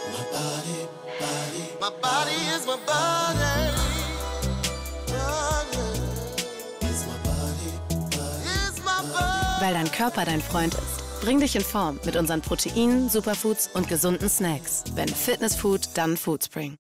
My body is my body. Weil dein Körper dein Freund ist. Bring dich in Form mit unseren Proteinen, Superfoods und gesunden Snacks. Wenn Fitnessfood, dann Foodspring.